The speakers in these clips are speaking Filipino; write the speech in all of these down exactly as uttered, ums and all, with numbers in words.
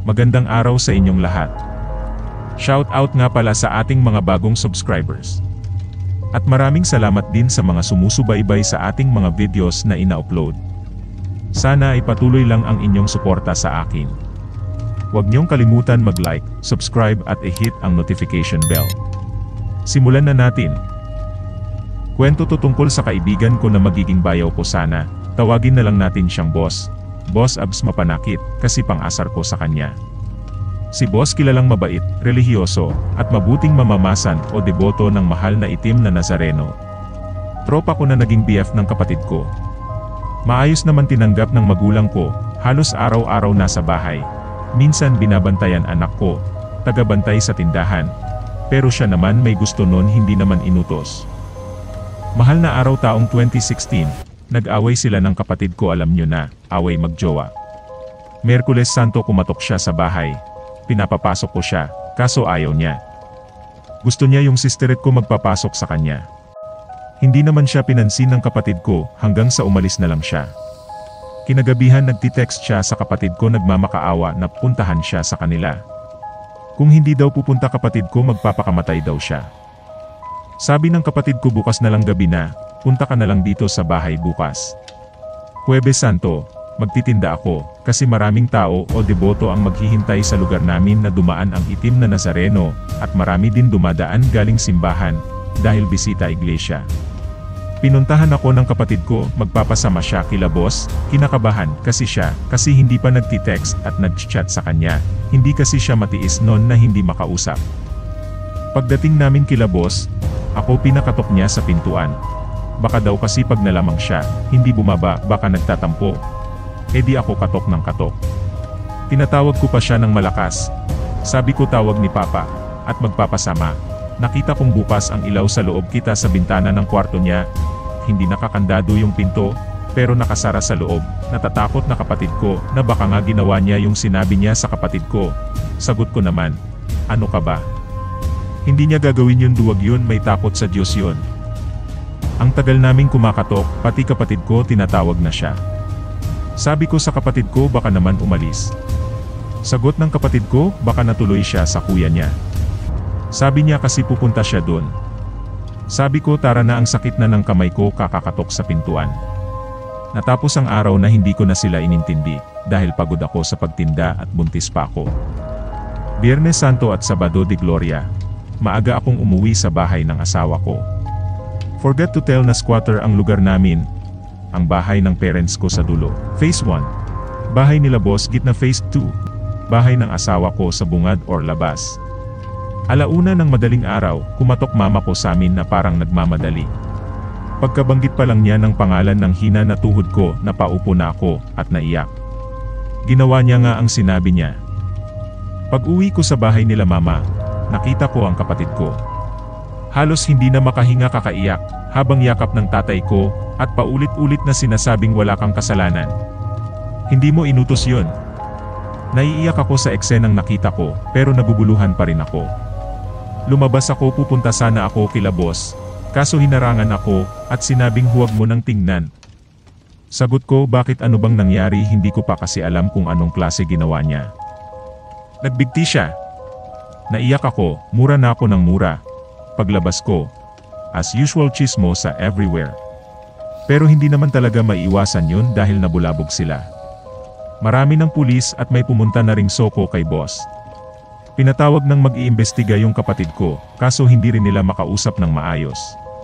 Magandang araw sa inyong lahat. Shout out nga pala sa ating mga bagong subscribers. At maraming salamat din sa mga sumusubaybay sa ating mga videos na ina-upload. Sana ay patuloy lang ang inyong suporta sa akin. Huwag niyong kalimutan mag-like, subscribe at i-hit ang notification bell. Simulan na natin. Kwento to tungkol sa kaibigan ko na magiging bayaw ko sana. Tawagin na lang natin siyang boss. Boss Abs Mapanakit, kasi pang-asar ko sa kanya. Si boss kilalang mabait, relihiyoso, at mabuting mamamasan o deboto ng mahal na itim na Nazareno. Tropa ko na naging B F ng kapatid ko. Maayos naman tinanggap ng magulang ko, halos araw-araw nasa bahay. Minsan binabantayan anak ko, tagabantay sa tindahan. Pero siya naman may gusto nun, hindi naman inutos. Mahal na araw taong twenty sixteen, nag-away sila ng kapatid ko, alam nyo na, away magjowa. Merkules Santo kumatok siya sa bahay. Pinapapasok ko siya, kaso ayaw niya. Gusto niya yung sisterit ko magpapasok sa kanya. Hindi naman siya pinansin ng kapatid ko hanggang sa umalis na lang siya. Kinagabihan nagtitext siya sa kapatid ko nagmamakaawa na puntahan siya sa kanila. Kung hindi daw pupunta kapatid ko magpapakamatay daw siya. Sabi ng kapatid ko bukas na lang gabi na, punta ka na lang dito sa bahay bukas. Huwebes Santo, magtitinda ako, kasi maraming tao o deboto ang maghihintay sa lugar namin na dumaan ang itim na Nazareno, at marami din dumadaan galing simbahan, dahil bisita iglesia. Pinuntahan ako ng kapatid ko, magpapasama siya kila boss, kinakabahan kasi siya, kasi hindi pa nagtitext at nag-chat sa kanya, hindi kasi siya matiis noon na hindi makausap. Pagdating namin kila boss, ako pinakatok niya sa pintuan. Baka daw kasi pag nalamang siya, hindi bumaba, baka nagtatampo. E di ako katok ng katok. Tinatawag ko pa siya ng malakas. Sabi ko tawag ni Papa, at magpapasama. Nakita kong bukas ang ilaw sa loob, kita sa bintana ng kwarto niya. Hindi nakakandado yung pinto, pero nakasara sa loob. Natatakot na kapatid ko, na baka nga ginawa niya yung sinabi niya sa kapatid ko. Sagot ko naman, ano ka ba? Hindi niya gagawin yun, duwag yun, may takot sa Diyos yun. Ang tagal naming kumakatok, pati kapatid ko tinatawag na siya. Sabi ko sa kapatid ko baka naman umalis. Sagot ng kapatid ko, baka natuloy siya sa kuya niya. Sabi niya kasi pupunta siya doon. Sabi ko tara na, ang sakit na ng kamay ko kakakatok sa pintuan. Natapos ang araw na hindi ko na sila inintindi, dahil pagod ako sa pagtinda at buntis pa ako. Biyernes Santo at Sabado de Gloria, maaga akong umuwi sa bahay ng asawa ko. Forget to tell na squatter ang lugar namin. Ang bahay ng parents ko sa dulo, Phase one. Bahay nila boss gitna, Phase two. Bahay ng asawa ko sa bungad or labas. Alauna ng madaling araw, kumatok mama ko sa amin na parang nagmamadali. Pagkabanggit pa lang niya ng pangalan ng hina na tuhod ko, napaupo na ako at naiyak. Ginawa niya nga ang sinabi niya. Pag uwi ko sa bahay nila mama, nakita ko ang kapatid ko. Halos hindi na makahinga kakaiyak, habang yakap ng tatay ko, at paulit-ulit na sinasabing wala kang kasalanan. Hindi mo inutos yun. Naiiyak ako sa eksenang nakita ko, pero naguguluhan pa rin ako. Lumabas ako, pupunta sana ako kila boss, kaso hinarangan ako, at sinabing huwag mo nang tingnan. Sagot ko, bakit, ano bang nangyari, hindi ko pa kasi alam kung anong klase ginawa niya. Nagbigti siya. Naiyak ako, mura na ako ng mura. Paglabas ko, as usual chismosa everywhere. Pero hindi naman talaga maiiwasan yun dahil nabulabog sila. Marami ng pulis at may pumunta na ring soko kay boss. Pinatawag ng mag-iimbestiga yung kapatid ko, kaso hindi rin nila makausap ng maayos.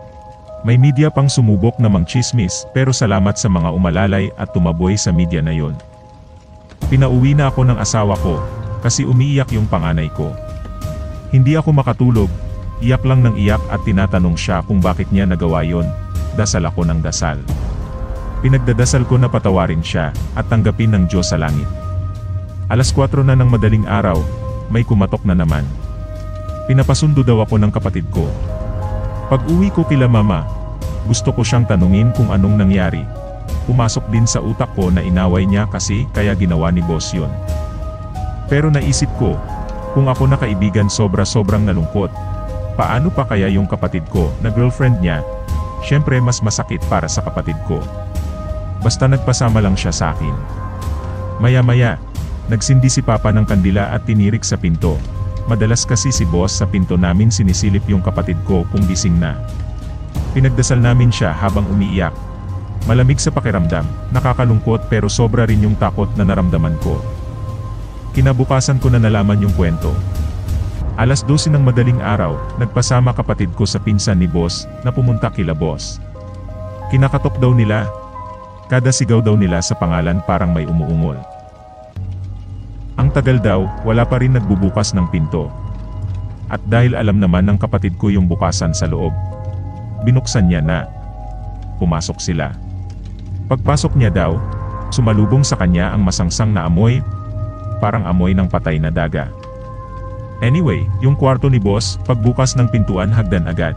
May media pang sumubok na mangchismis, pero salamat sa mga umalalay at tumaboy sa media na yun. Pinauwi na ako ng asawa ko, kasi umiiyak yung panganay ko. Hindi ako makatulog. Iyak lang ng iyak at tinatanong siya kung bakit niya nagawa yon. Dasal ako ng dasal. Pinagdadasal ko na patawarin siya at tanggapin ng Diyos sa langit. Alas kwatro na ng madaling araw, may kumatok na naman. Pinapasundo daw ako ng kapatid ko. Pag uwi ko kila mama, gusto ko siyang tanungin kung anong nangyari. Pumasok din sa utak ko na inaway niya kasi kaya ginawa ni boss yun. Pero naisip ko, kung ako na kaibigan sobra-sobrang nalungkot. Paano pa kaya yung kapatid ko na girlfriend niya? Siyempre mas masakit para sa kapatid ko. Basta nagpasama lang siya sa akin. Maya-maya, Nagsindi si Papa ng kandila at tinirik sa pinto. Madalas kasi si boss sa pinto namin sinisilip yung kapatid ko kung gising na. Pinagdasal namin siya habang umiiyak. Malamig sa pakiramdam, nakakalungkot pero sobra rin yung takot na naramdaman ko. Kinabukasan ko na nalaman yung kwento. Alas dose ng madaling araw, nagpasama kapatid ko sa pinsan ni boss na pumunta kila boss. Kinakatok daw nila. Kada sigaw daw nila sa pangalan parang may umuungol. Ang tagal daw, wala pa rin nagbubukas ng pinto. At dahil alam naman ng kapatid ko yung bukasan sa loob, binuksan niya na. Pumasok sila. Pagpasok niya daw, sumalubong sa kanya ang masangsang na amoy, parang amoy ng patay na daga. Anyway, yung kwarto ni boss, pagbukas ng pintuan hagdan agad.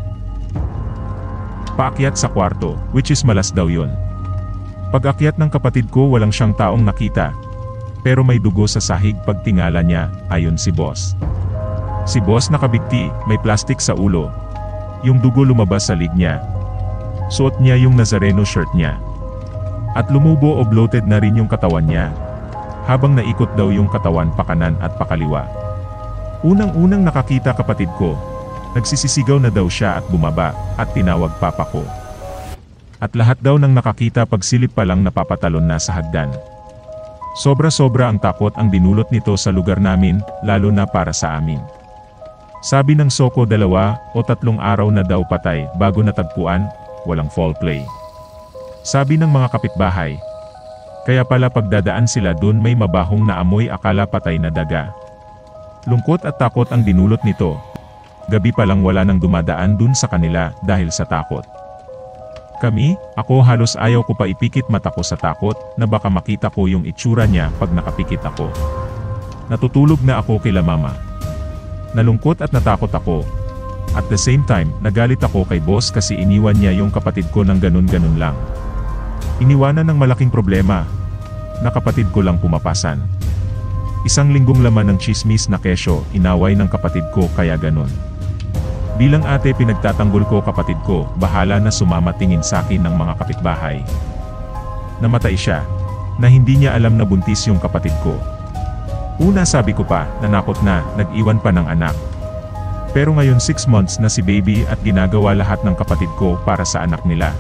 Paakyat sa kwarto, which is malas daw yun. Pag-akyat ng kapatid ko walang siyang taong nakita. Pero may dugo sa sahig pagtingala niya, ayon si boss. Si boss nakabigti, may plastic sa ulo. Yung dugo lumabas sa lig niya. Suot niya yung Nazareno shirt niya. At lumubo o bloated na rin yung katawan niya. Habang naikot daw yung katawan pakanan at pakaliwa. Unang-unang nakakita kapatid ko, nagsisisigaw na daw siya at bumaba, at tinawag papa ko. At lahat daw ng nakakita pagsilip pa lang napapatalon na sa hagdan. Sobra-sobra ang takot ang dinulot nito sa lugar namin, lalo na para sa amin. Sabi ng Soko dalawa o tatlong araw na daw patay bago natagpuan, walang foul play. Sabi ng mga kapitbahay, kaya pala pagdadaan sila dun may mabahong na amoy akala patay na daga. Lungkot at takot ang dinulot nito. Gabi pa lang wala nang dumadaan dun sa kanila dahil sa takot. Kami, ako halos ayaw ko pa ipikit mata ko sa takot na baka makita ko yung itsura niya pag nakapikit ako. Natutulog na ako kila mama. Nalungkot at natakot ako. At the same time, nagalit ako kay boss kasi iniwan niya yung kapatid ko ng ganun-ganun lang. Iniwanan ng malaking problema. Na kapatid ko lang pumapasan. Isang linggong laman ng chismis na kesyo, inaway ng kapatid ko kaya ganun. Bilang ate pinagtatanggol ko kapatid ko, bahala na sumama tingin sa akin ng mga kapitbahay. Namatay siya, na hindi niya alam na buntis yung kapatid ko. Una sabi ko pa, nanakot na, nag-iwan pa ng anak. Pero ngayon six months na si baby at ginagawa lahat ng kapatid ko para sa anak nila.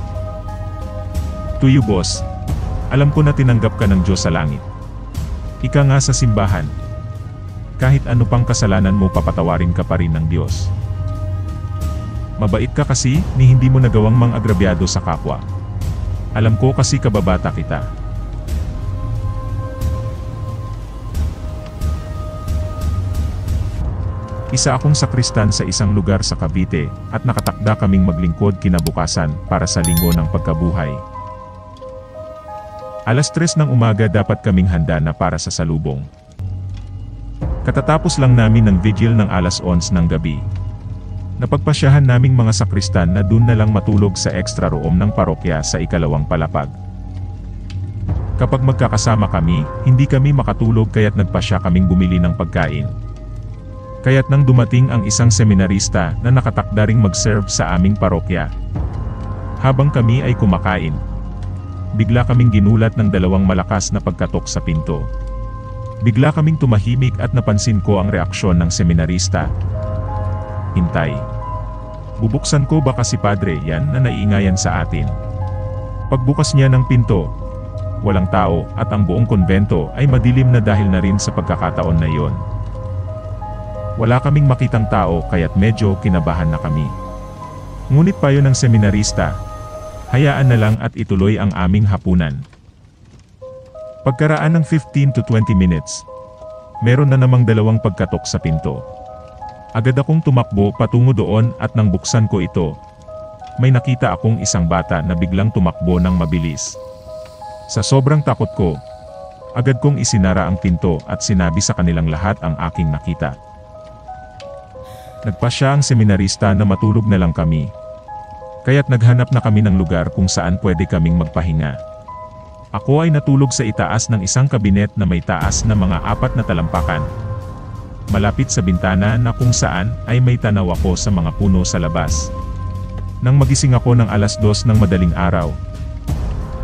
To you boss, alam ko na tinanggap ka ng Diyos sa langit. Ika nga sa simbahan. Kahit ano pang kasalanan mo papatawarin ka pa rin ng Diyos. Mabait ka kasi, ni hindi mo nagawang mang-agrabyado sa kapwa. Alam ko kasi kababata kita. Isa akong sakristan sa isang lugar sa Cavite, at nakatakda kaming maglingkod kinabukasan para sa linggo ng pagkabuhay. Alas tres ng umaga dapat kaming handa na para sa salubong. Katatapos lang namin ng vigil ng alas onse ng gabi. Napagpasyahan naming mga sakristan na dun na lang matulog sa extra room ng parokya sa ikalawang palapag. Kapag magkakasama kami, hindi kami makatulog kaya't nagpasya kaming bumili ng pagkain. Kaya't nang dumating ang isang seminarista na nakatakda ring mag-serve sa aming parokya. Habang kami ay kumakain, bigla kaming ginulat ng dalawang malakas na pagkatok sa pinto. Bigla kaming tumahimik at napansin ko ang reaksyon ng seminarista. Hintay. Bubuksan ko baka si Padre yan na naiingayan sa atin. Pagbukas niya ng pinto, walang tao at ang buong konbento ay madilim na dahil na rin sa pagkakataon na iyon. Wala kaming makitang tao kaya't medyo kinabahan na kami. Ngunit payo ng seminarista, hayaan na lang at ituloy ang aming hapunan. Pagkaraan ng fifteen to twenty minutes, meron na namang dalawang pagkatok sa pinto. Agad akong tumakbo patungo doon at nang buksan ko ito, may nakita akong isang bata na biglang tumakbo ng mabilis. Sa sobrang takot ko, agad kong isinara ang pinto at sinabi sa kanilang lahat ang aking nakita. Nagpasya ang seminarista na matulog na lang kami. Kaya't naghanap na kami ng lugar kung saan pwede kaming magpahinga. Ako ay natulog sa itaas ng isang kabinet na may taas na mga apat na talampakan. Malapit sa bintana na kung saan ay may tanaw ako sa mga puno sa labas. Nang magising ako ng alas dos ng madaling araw,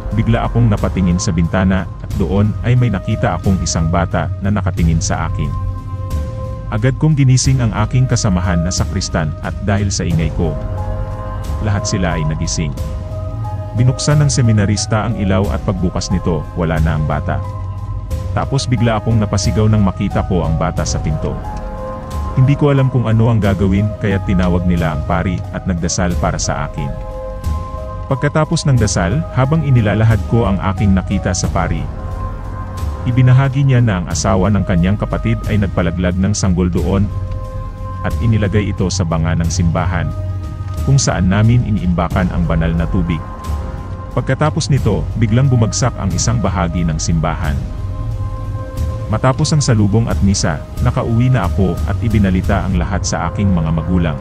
bigla akong napatingin sa bintana, at doon ay may nakita akong isang bata na nakatingin sa akin. Agad kong ginising ang aking kasamahan na sakristan at dahil sa ingay ko, lahat sila ay nagising. Binuksan ng seminarista ang ilaw at pagbukas nito, wala na ang bata. Tapos bigla akong napasigaw nang makita ko ang bata sa pinto. Hindi ko alam kung ano ang gagawin kaya tinawag nila ang pari at nagdasal para sa akin. Pagkatapos ng dasal, habang inilalahad ko ang aking nakita sa pari, ibinahagi niya na ang asawa ng kanyang kapatid ay nagpalaglag ng sanggol doon at inilagay ito sa banga ng simbahan, kung saan namin iniimbakan ang banal na tubig. Pagkatapos nito, biglang bumagsak ang isang bahagi ng simbahan. Matapos ang salubong at misa, nakauwi na ako at ibinalita ang lahat sa aking mga magulang.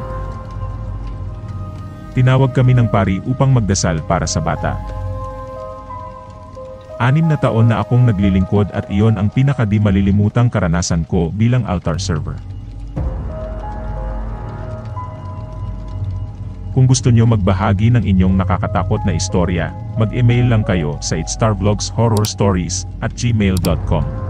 Tinawag kami ng pari upang magdasal para sa bata. Anim na taon na akong naglilingkod at iyon ang pinakadi malilimutang karanasan ko bilang altar server. Kung gusto nyo magbahagi ng inyong nakakatakot na istorya, mag-email lang kayo sa itstarvlogshorrorstories at gmail dot com.